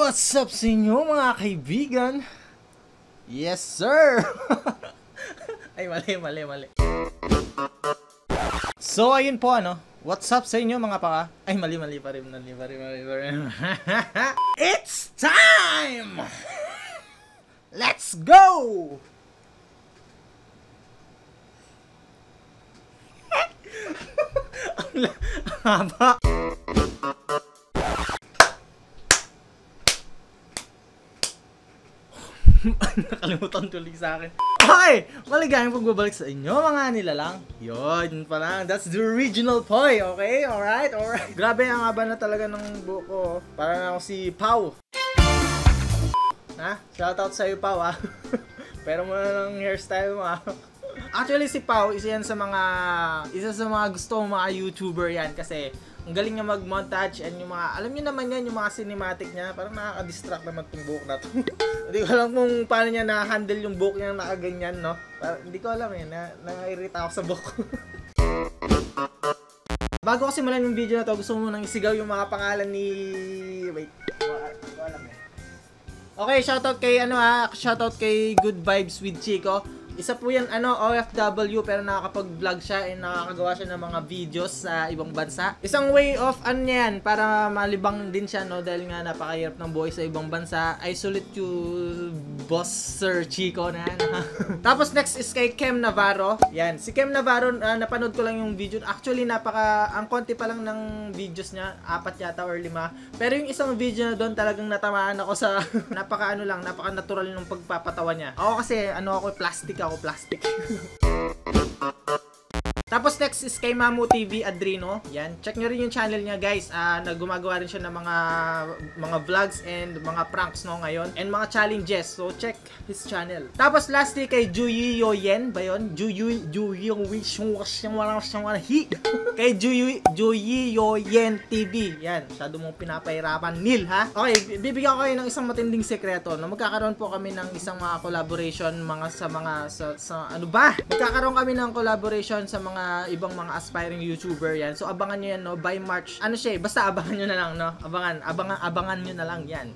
What's up sa inyo mga kaibigan? Yes sir! Ay mali. So ayun po what's up sa inyo mga paka? Ay mali pa rin. It's time! Let's go! Ang haba. Nakalimutan tuloy sa akin. Okay! Maligayang pagbabalik sa inyo mga nilalang. Yun pa lang. That's the original Poy. Okay? Alright? Grabe ang haba na talaga ng buhok ko. Parang ako si Pau. Ha? Shoutout sa'yo Pau ha. Pero mo na ng hairstyle mo ha. Actually si Pau, isa sa mga gusto mga YouTuber yan kasi ang galing niya mag-montage and yung mga, alam niyo naman yan, yung mga cinematic niya, parang nakaka-distract naman tong buhok na to. Hindi ko alam kung paano niya na-handle yung buhok niya nakaganyan, no? Hindi ko alam na-irita ako sa buhok. Bago ko simulan yung video na to, gusto mo munang isigaw yung mga pangalan ni... Wait, hindi ko alam eh. Okay, shoutout kay Good Vibes with Chico. Isa po yan, OFW, pero nakakapag-vlog siya and nakakagawa siya ng mga videos sa ibang bansa. Isang way of, yan, para malibang din siya, no? Dahil nga napakahirap ng buhay sa ibang bansa. I salute you, Boss Sir Chico na yan. Tapos next is kay Kem Navarro. Yan, si Kem Navarro, napanood ko lang yung video. Actually, ang konti pa lang ng videos niya, 4 yata or 5. Pero yung isang video na doon, talagang natamaan ako sa, napaka-natural ng pagpapatawa niya. Ako kasi, plastic. Tapos next is kay Mamu TV Adrino. Yan, check nyo rin yung channel niya guys. Gumagawa rin siya ng mga vlogs and mga pranks ngayon and mga challenges. So check his channel. Tapos lastly kay Juyi Yoyen ba yun? Juyi kay Juyi Yoyen TV. Yan, masyado mong pinapahirapan Nil ha. Okay, bibigyan ko kayo ng isang matinding sekreto. Magkakaroon po kami ng isang mga collaboration magkakaroon kami ng collaboration sa mga ibang mga aspiring YouTuber yan. So abangan nyo yan by March. Basta abangan nyo na lang abangan nyo na lang yan.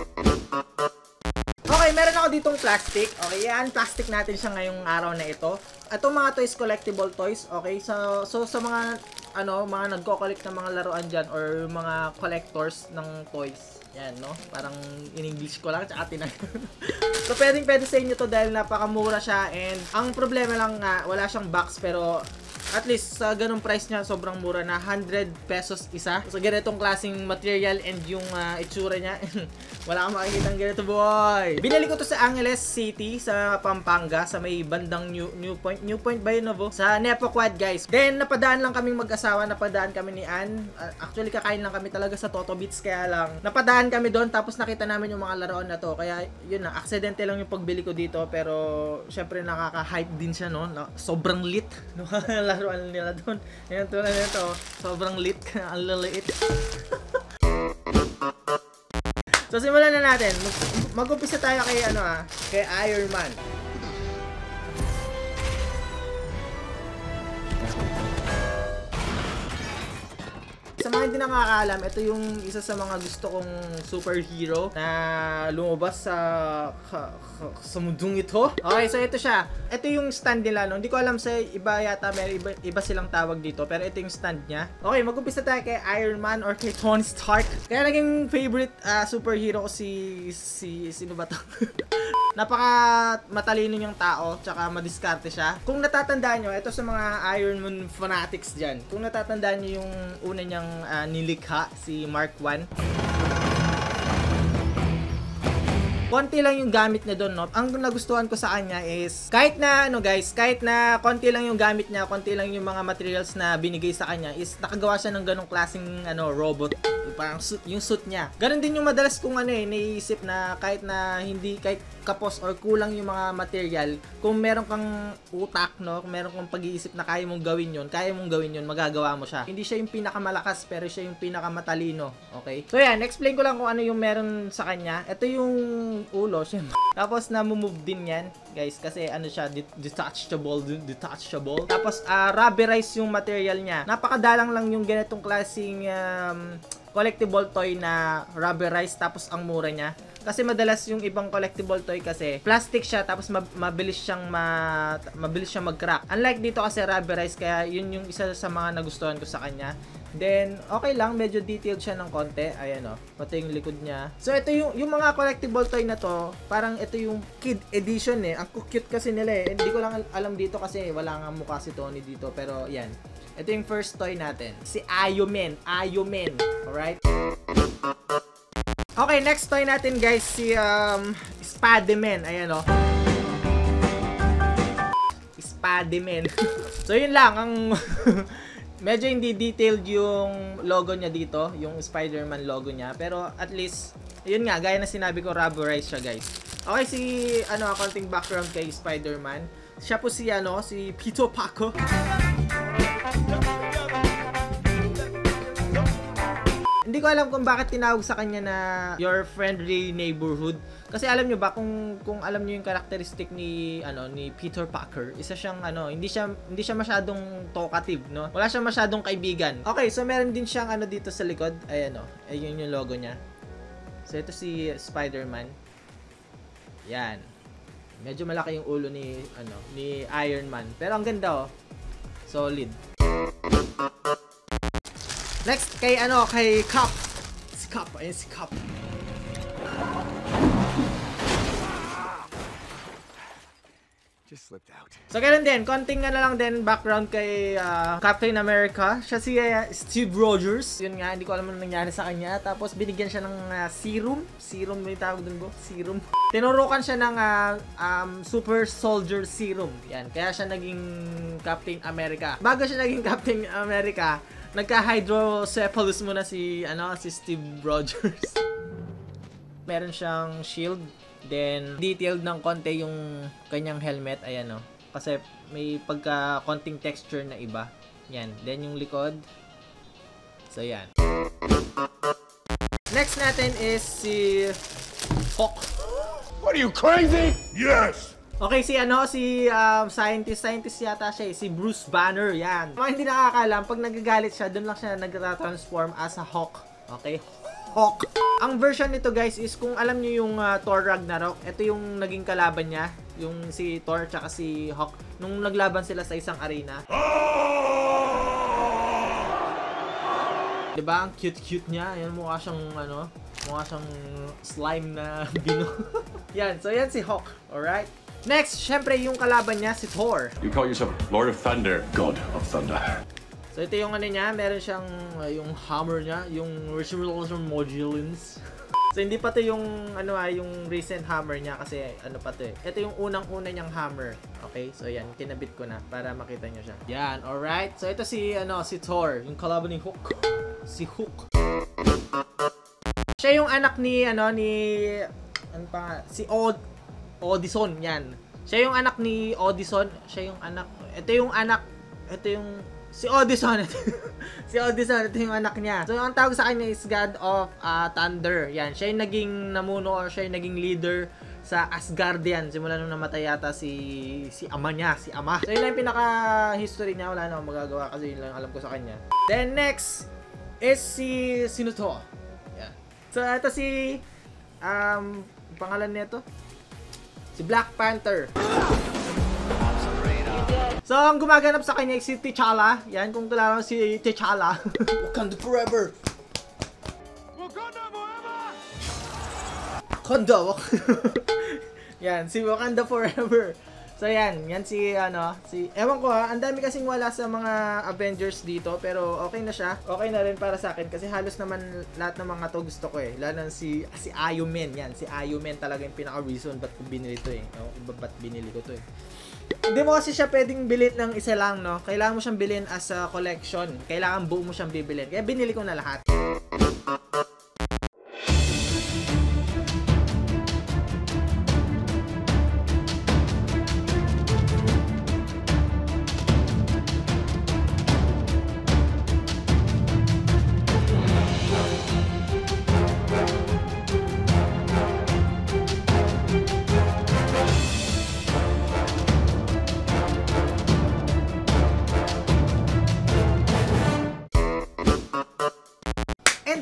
Okay, meron ako ditong plastic. Okay, yan, plastic natin siya ngayong araw na ito. Itong mga toys, collectible toys. Okay, so sa mga mga nagko-collect ng mga laruan dyan or mga collectors ng toys. Yan, no? Parang in English ko lang, tsaka So, pwede sa inyo to dahil napakamura siya and ang problema lang nga, wala siyang box pero at least sa ganung price niya, sobrang mura na 100 pesos isa. So, ganitong klaseng material and yung itsura niya, wala kang makikita ng ganito, boy! Binili ko to sa Angeles City, sa Pampanga, sa may bandang New Point ba yun, Novo? Sa Nepoquad, guys. Then, napadaan lang kaming mag-asawa, napadaan kami ni Ann. Actually, kakain lang kami talaga sa Toto Beats, kaya lang. Napadaan kami doon, tapos nakita namin yung mga laruan na to. Kaya, yun na, aksidente lang yung pagbili ko dito, pero, syempre, nakaka-hype din siya, no? Sobrang lit, no? Laruan nila doon. Ayan, tulad nito, sobrang lit, ang laliit. So, simulan na natin. Mag-umpisa tayo kay kay Iron Man. Sa mga hindi nakakaalam, ito yung isa sa mga gusto kong superhero na lumabas sa mundong ito. Okay, so ito siya. Ito yung stand nila, no? Hindi ko alam sa iba yata, may iba silang tawag dito, pero ito yung stand niya. Okay, mag-umpisa tayo kay Iron Man or kay Tony Stark. Kaya naging favorite superhero ko sino ba to? Napaka matalino yung tao, tsaka madiskarte siya. Kung natatandaan nyo, ito sa mga Iron Man fanatics dyan. Kung natatandaan nyo yung una niyang nilikha, si Mark 1. Konti lang yung gamit niya doon, no? Ang nagustuhan ko sa kanya is, kahit na konti lang yung gamit niya, konti lang yung mga materials na binigay sa kanya, is nakagawa siya ng ganong klaseng robot. Parang yung suit niya. Ganon din yung madalas kong naiisip na kahit kapos or kulang yung mga material, kung meron kang utak, no? Kung meron kang pag-iisip na kaya mong gawin yun, magagawa mo siya. Hindi siya yung pinakamalakas, pero siya yung pinakamatalino. Okay? So yan, explain ko lang kung ano yung meron sa kanya. Ito yung ulo, syempre. Tapos namumove din yan, guys, kasi siya, detachable. Tapos rubberized yung material niya. Napakadalang lang yung ganitong klaseng collectible toy na rubberized tapos ang mura niya. Kasi madalas yung ibang collectible toy kasi plastic siya tapos mabilis siyang mag-crack. Unlike dito kasi rubberized, kaya yun yung isa sa mga nagustuhan ko sa kanya. Then, okay lang, medyo detailed siya ng konti. Ayan o, pati yung likod niya. So, ito yung mga collectible toy na to, parang ito yung kid edition eh. Ang cute kasi nila eh. Hindi ko lang alam dito kasi wala nga mukha si Tony dito. Pero, yan. Ito yung first toy natin. Si Ayomen. Ayomen. Alright? Okay, next toy natin guys, si Spider-Man. Ayan o. Spider-Man. So, yun lang. Ang... medyo hindi detailed yung logo niya dito, yung Spider-Man logo niya, pero at least yun nga, gaya na sinabi ko, rubberized siya guys. Okay, si accounting background kay Spider-Man. Siya po si si Peter Parker. Hindi ko alam kung bakit tinawag sa kanya na your friendly neighborhood. Kasi alam nyo ba kung alam nyo yung characteristic ni Peter Parker, isa siyang hindi siya masyadong talkative, no? Wala siyang masyadong kaibigan. Okay, so meron din siyang dito sa likod. Ayan ayun yung logo niya. So ito si Spider-Man. Yan. Medyo malaki yung ulo ni Iron Man, pero ang ganda Solid. Next kay Cap. Si Cap, ayun si Cap. Just slipped out. So ganun din, konting lang din background kay Captain America. Siya si Steve Rogers. Yun nga, hindi ko alam ano nangyari sa kanya. Tapos binigyan siya ng serum. Serum may tawag dun, serum. Tinurukan siya ng Super Soldier Serum. Yan, kaya siya naging Captain America. Bago siya naging Captain America, nagka-hydrocephalus muna si Steve Rogers. Meron siyang shield. Then, detailed ng konti yung kanyang helmet. Ayan kasi may konting texture na iba. Yan. Then, yung likod. So, yan. Next natin is si Hawk. What are you, crazy? Yes! Okay, si scientist yata siya si Bruce Banner, yan. Mga hindi nakakaalam, pag nagagalit siya, doon lang siya nag-transform as a Hawk. Okay? Hawk. Ang version nito guys is kung alam niyo yung Thor Ragnarok, ito yung naging kalaban niya, yung si Thor tsaka si Hawk nung naglaban sila sa isang arena. Diba? Ang cute niya. Yan, mukha siyang mukha siyang slime na bino. Yan, so yan si Hawk. Alright? Next, syempre yung kalaban niya si Thor. You call yourself Lord of Thunder, God of Thunder. So ito yung niya, meron siyang yung hammer niya, yung Resurrection Modulins. So hindi pa to yung yung recent hammer niya kasi pa to eh. Ito yung unang-una niyang hammer. Okay? So yan, kinabit ko na para makita niyo siya. Yan, alright. So ito si si Thor, yung kalaban ni Hook. Si Hook. Siya yung anak ni si Odysseus, yan. Siya yung anak ni Odysseus, siya yung anak. Si Odysseus. Si Odysseus, ito yung anak niya. So, ang tawag sa kanya is God of Thunder. Yan, siya yung naging namuno or siya yung naging leader sa Asgardian. Simula nung namatay yata si ama niya, si ama. So, yun lang yung pinaka-history niya. Wala na akong magagawa kasi yun lang alam ko sa kanya. Then, next is sino to? Yan. So, ito si, pangalan nito? Si Black Panther. So, ang gumaganap sa kanya si T'Challa. Yan, kung kilala mo si T'Challa. Wakanda forever! Wakanda forever! Wakanda! Yan, si Wakanda forever. So, yan si ewan ko ang dami kasing wala sa mga Avengers dito, pero okay na siya. Okay na rin para sa akin kasi halos naman lahat ng mga to gusto ko eh. Lalo na si Iron Man. Yan, si Iron Man talaga yung pinaka-reason ba't ko binili to eh. Ba't binili ko to eh. Hindi mo kasi siya pwedeng bilhin ng isa lang, no? Kailangan mo siyang bilhin as a collection. Kailangan buo mo siyang bibilhin. Kaya binili ko na lahat.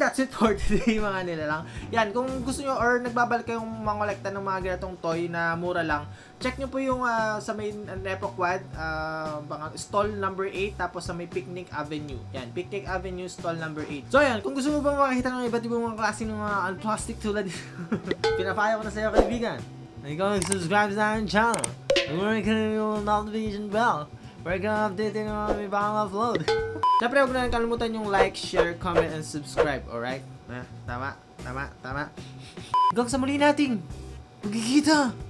that's it for today mga nilalang. Yan, kung gusto nyo or nagbabalik kayong mangolekta ng mga ganitong toy na mura lang, check nyo po yung sa may Nepo Quad, stall number 8, tapos sa may Picnic Avenue. Yan, Picnic Avenue, stall number 8. So yan, kung gusto mo bang makakita ng iba't ibang mga klase ng mga unplastic tulad dito, pinapaya ko na sa'yo kaibigan. Ikaw mag-subscribe sa aking channel. Huwag ka na yung notification bell. Para ka update yung mga bagong upload. Siyempre, huwag na kalimutan yung like, share, comment, and subscribe. Alright? Tama. Hanggang sa muli nating magkikita.